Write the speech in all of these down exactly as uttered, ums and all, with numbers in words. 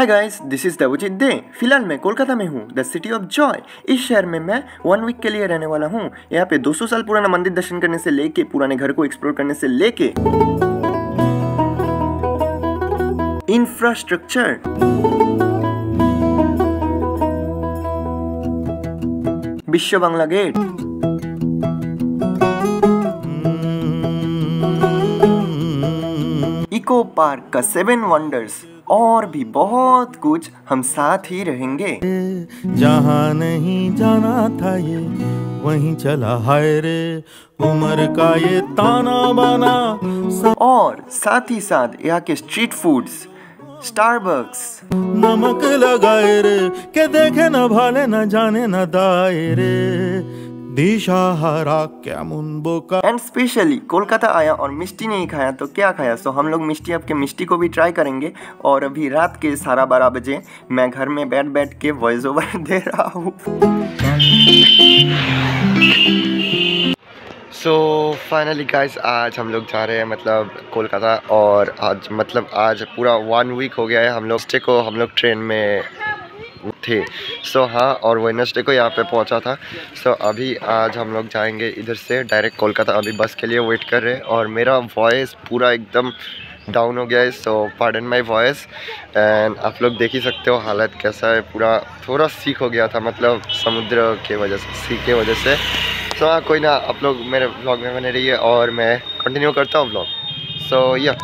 Hi guys, this is Devjit De. फिलहाल मैं कोलकाता में हूँ, द सिटी ऑफ जॉय। इस शहर में मैं वन वीक के लिए रहने वाला हूँ। यहाँ पे दो सौ साल पुराना मंदिर दर्शन करने से लेके पुराने घर को एक्सप्लोर करने से लेके infrastructure, Biswa Bangla gate, eco park का सेवन वंडर्स और भी बहुत कुछ हम साथ ही रहेंगे। जहाँ नहीं जाना था ये वहीं चला हाय रे, उम्र का ये ताना बाना। और साथ ही साथ यहाँ के स्ट्रीट फूड्स, स्टारबक्स, नमक लगाए रे के देखे न भाले न जाने न दायरे, दिशा हरा क्या मुनबोका। एंड स्पेशली कोलकाता आया और मिष्टी नहीं खाया तो क्या खाया। सो हम लोग मिष्टी आपके मिष्टी को भी ट्राई करेंगे। और अभी रात के साढ़े बारह बजे मैं घर में बैठ बैठ के वॉइस ओवर दे रहा हूँ। सो फाइनली गाइस, आज हम लोग जा रहे हैं मतलब कोलकाता। और आज मतलब आज पूरा वन वीक हो गया है हम लोग स्टे को हम लोग ट्रेन में थे। सो so, हाँ, और वेडनेसडे को यहाँ पे पहुँचा था। सो so, अभी आज हम लोग जाएंगे इधर से डायरेक्ट कोलकाता। अभी बस के लिए वेट कर रहे हैं और मेरा वॉइस पूरा एकदम डाउन हो गया है। So pardon my voice. And आप लोग देख ही सकते हो हालत कैसा है, पूरा थोड़ा सीख हो गया था मतलब समुद्र के वजह से, सी के वजह से। सो so, हाँ, कोई ना, आप लोग मेरे व्लॉग में बने रहिए और मैं कंटिन्यू करता हूँ व्लॉग। सो या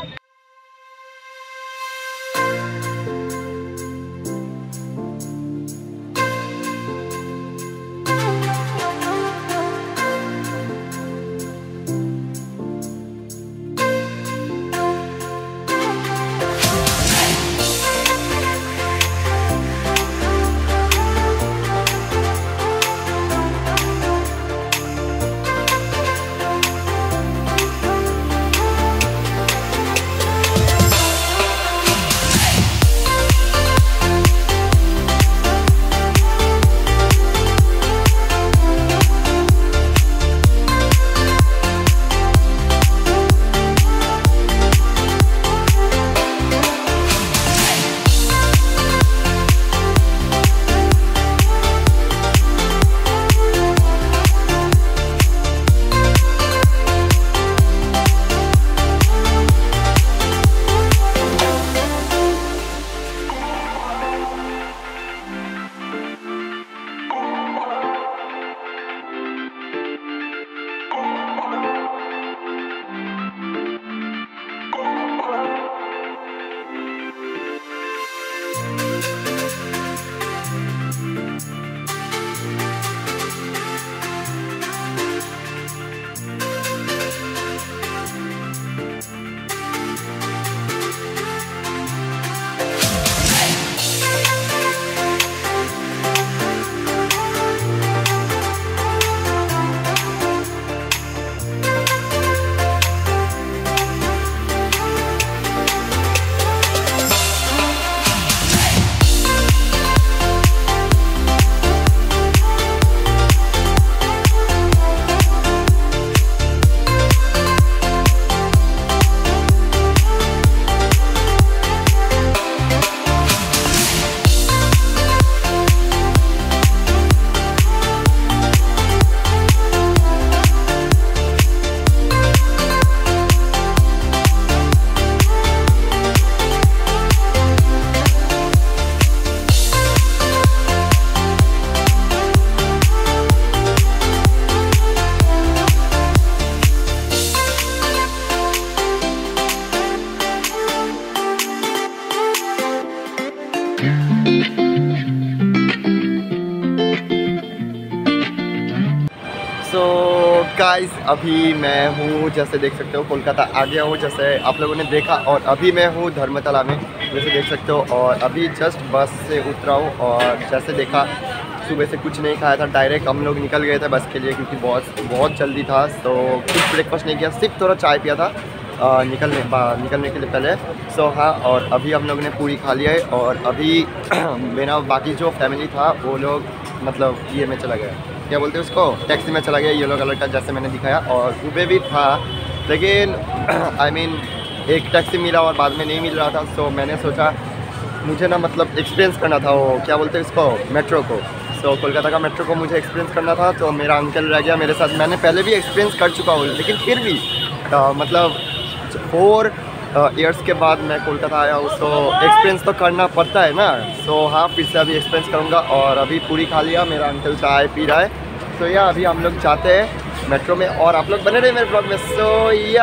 सो गाइस, अभी मैं हूँ जैसे देख सकते हो कोलकाता आ गया हूँ जैसे आप लोगों ने देखा। और अभी मैं हूँ धर्मतला में जैसे देख सकते हो। और अभी जस्ट बस से उतरा हूँ और जैसे देखा सुबह से कुछ नहीं खाया था, डायरेक्ट हम लोग निकल गए थे बस के लिए क्योंकि बहुत बहुत जल्दी था। तो कुछ ब्रेकफास्ट नहीं किया, सिर्फ थोड़ा चाय पिया था आ, निकलने निकलने के लिए पहले। सो हाँ, और अभी हम लोगों ने पूरी खा लिया है। और अभी मेरा बाकी जो फैमिली था वो लोग मतलब ये में चला गया, क्या बोलते हैं उसको, टैक्सी में चला गया येलो कलर का जैसे मैंने दिखाया। और उबे भी था लेकिन आई मीन एक टैक्सी मिला और बाद में नहीं मिल रहा था। सो मैंने सोचा मुझे ना मतलब एक्सपीरियंस करना था, वो क्या बोलते हैं इसको, मेट्रो को। सो so, कोलकाता का मेट्रो को मुझे एक्सपीरियंस करना था, तो मेरा अंकल रह गया मेरे साथ। मैंने पहले भी एक्सपीरियंस कर चुका हूँ, लेकिन फिर भी आ, मतलब फोर ईयर्स के बाद मैं कोलकाता आया हूँ, सो एक्सपीरियंस तो करना पड़ता है ना। सो so, हाँ, फिर से अभी एक्सपीरियंस करूँगा। और अभी पूरी खा लिया, मेरा अंकल चाय पी रहा है। तो या अभी हम लोग जाते हैं मेट्रो में, और आप लोग बने रहे मेरे ब्लॉग में। सो या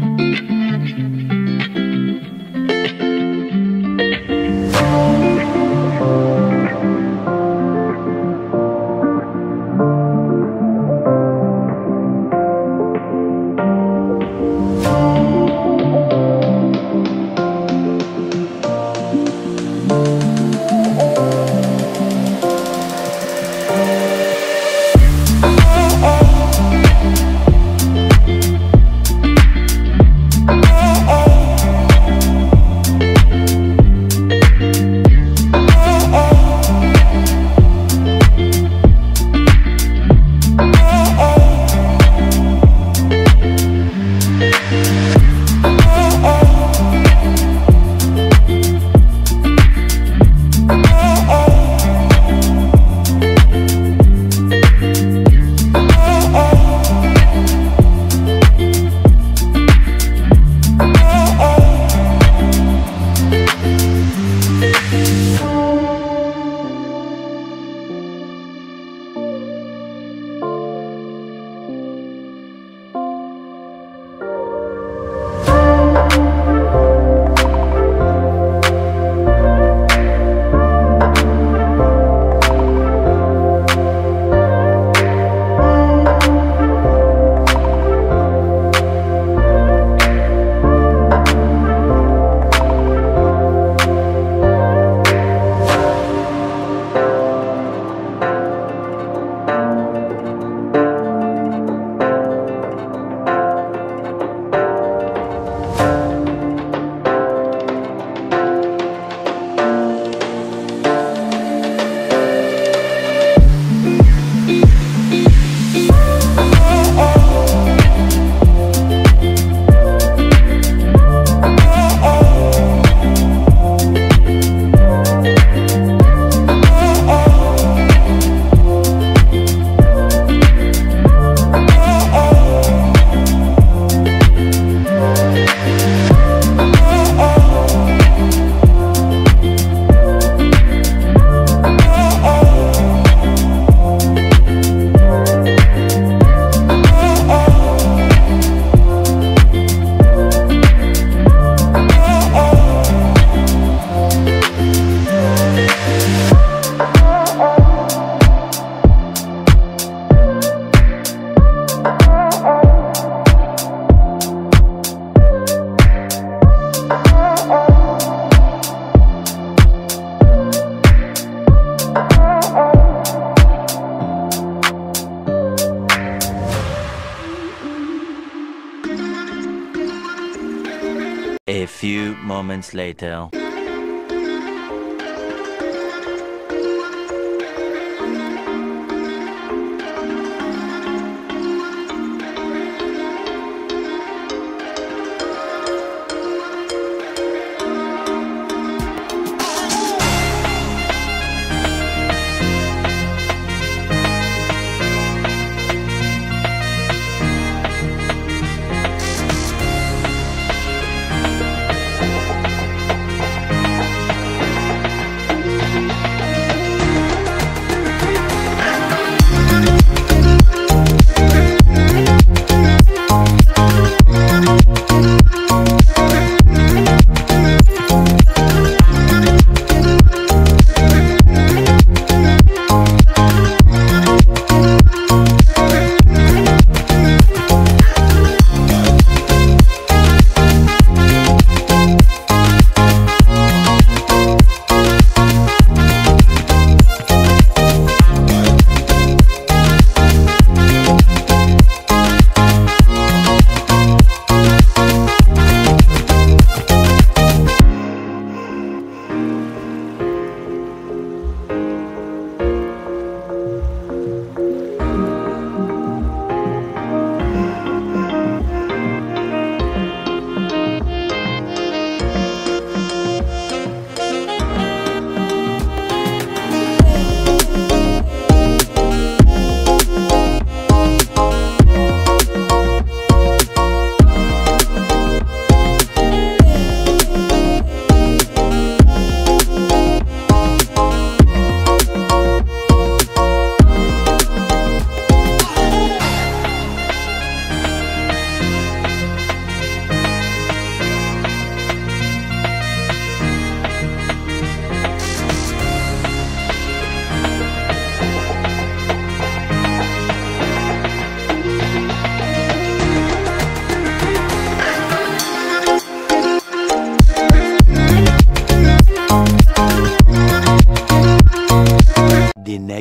A few moments later.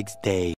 next day.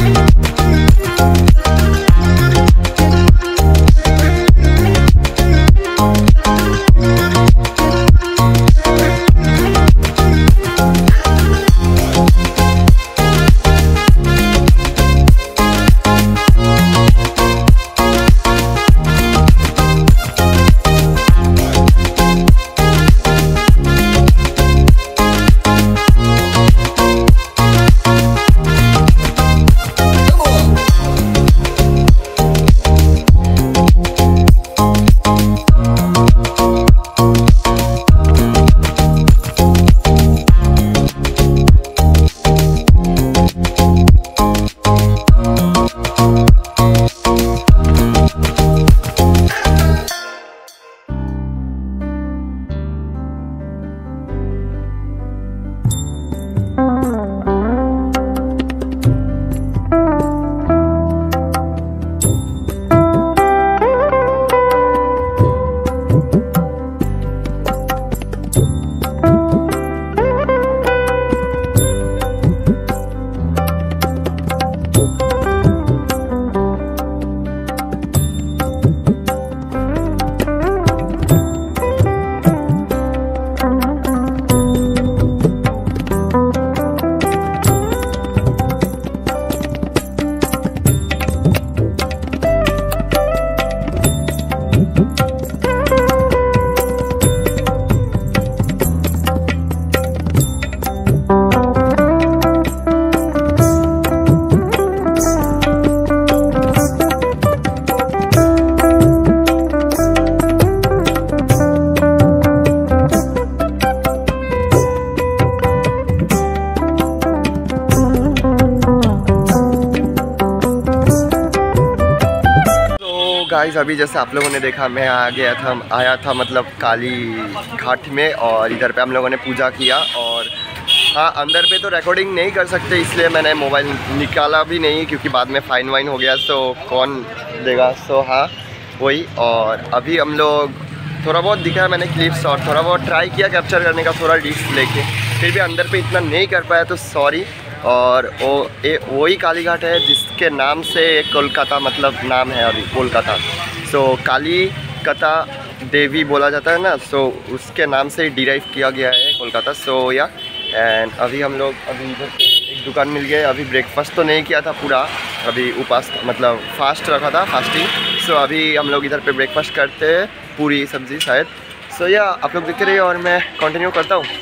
Guys अभी जैसे आप लोगों ने देखा मैं आ गया था आया था मतलब काली घाट में, और इधर पे हम लोगों ने पूजा किया। और हाँ, अंदर पे तो रिकॉर्डिंग नहीं कर सकते इसलिए मैंने मोबाइल निकाला भी नहीं, क्योंकि बाद में फ़ाइन वाइन हो गया सो कौन देगा। सो हाँ वही। और अभी हम लोग थोड़ा बहुत दिखाया मैंने क्लिप्स, और थोड़ा बहुत ट्राई किया कैप्चर करने का थोड़ा डिस्क लेके, फिर भी अंदर पे इतना नहीं कर पाया तो सॉरी। और वो ए वही काली घाट है जिसके नाम से कोलकाता मतलब नाम है अभी कोलकाता। सो काली कता देवी बोला जाता है ना, सो उसके नाम से डिराइव किया गया है कोलकाता। सो या एंड अभी हम लोग अभी इधर पे एक दुकान मिल गया। अभी ब्रेकफास्ट तो नहीं किया था पूरा, अभी उपास मतलब फास्ट रखा था, फास्टिंग। सो अभी हम लोग इधर पे ब्रेकफास्ट करते हैं, पूरी सब्जी शायद। सो या आप लोग देखते रहिए और मैं कंटिन्यू करता हूँ।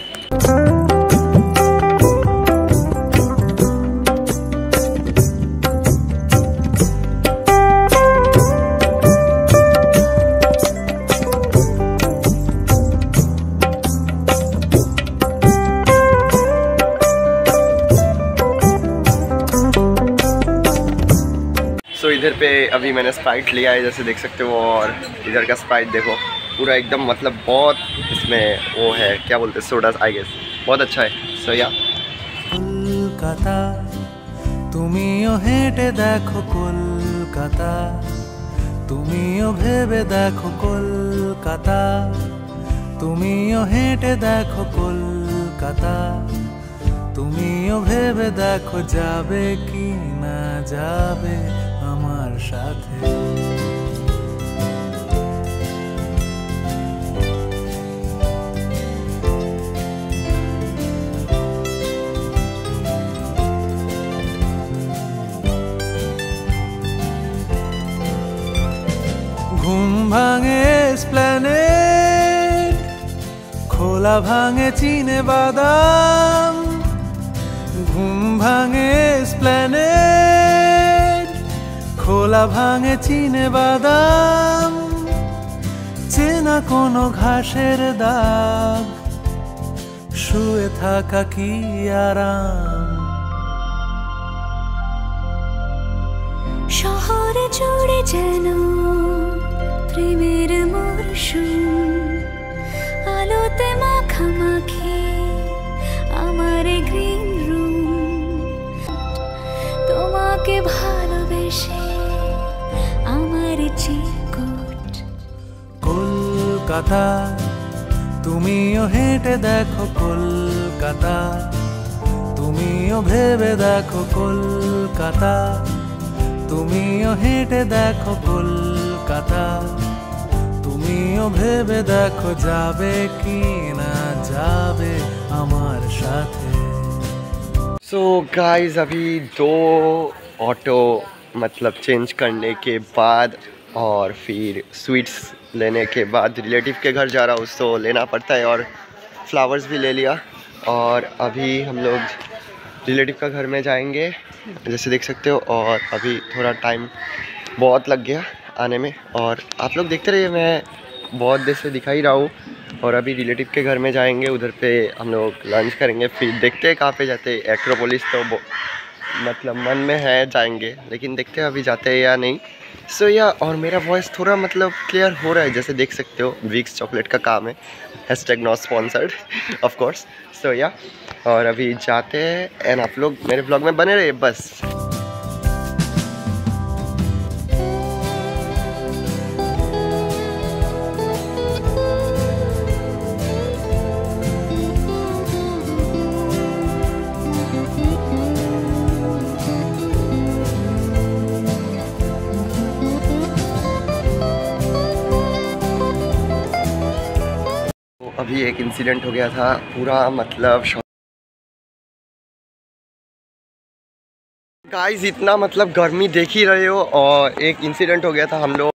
तो इधर पे अभी मैंने स्प्राइट लिया है जैसे देख सकते हो, और इधर का स्प्राइट देखो पूरा एकदम मतलब बहुत इसमें वो है क्या बोलते हैं सोडा आई गेस, बहुत अच्छा है। सो या কলকাতা তুমিও হেঁটে দেখো কলকাতা, তুমিও ভেবে দেখো কলকাতা, তুমিও হেঁটে দেখো কলকাতা, তুমিও ভেবে দেখো যাবে কি না যাবে আমার সাথে। ঘুম ভাঙে এসপ্ল্যানেড, খোলা ভাঙে চিনে বাদাম, ঘুম ভাঙে এসপ্ল্যানেড, খোলা ভাঙে চিনে বাদাম, চেনা কোনো ঘাসের দাগ, শুয়ে থাকা কি আরাম। শহরে জুড়ে যেন প্রেমের মরশুম, আলোতে মাখামাখি আমার গ্রিন রুম, তোমাকে ভালোবেসে আমার চিরকুট। কলকাতা তুমিও হেঁটে দেখো কলকাতা, তুমিও ভেবে দেখো কলকাতা, তুমিও হেঁটে দেখো কলকাতা, তুমিও ভেবে দেখো যাবে কি না যাবে আমার সাথে। सो गाइस अभी दो ऑटो मतलब चेंज करने के बाद और फिर स्वीट्स लेने के बाद रिलेटिव के घर जा रहा हूँ, तो लेना पड़ता है और फ्लावर्स भी ले लिया। और अभी हम लोग रिलेटिव का घर में जाएंगे जैसे देख सकते हो, और अभी थोड़ा टाइम बहुत लग गया आने में, और आप लोग देखते रहिए, मैं बहुत देर से दिखा ही रहा हूँ। और अभी रिलेटिव के घर में जाएंगे, उधर पे हम लोग लंच करेंगे, फिर देखते हैं कहाँ पे जाते हैं। एक्रोपोलिस तो मतलब मन में है जाएंगे, लेकिन देखते हैं अभी जाते हैं या नहीं। सो so, या और मेरा वॉइस थोड़ा मतलब क्लियर हो रहा है जैसे देख सकते हो, विक्स चॉकलेट का काम है, hashtag not sponsored of course. So या और अभी जाते हैं एंड आप लोग मेरे ब्लॉग में बने रहिए बस। अभी एक इंसिडेंट हो गया था, पूरा मतलब गाइस इतना मतलब गर्मी देख ही रहे हो, और एक इंसिडेंट हो गया था। हम लोग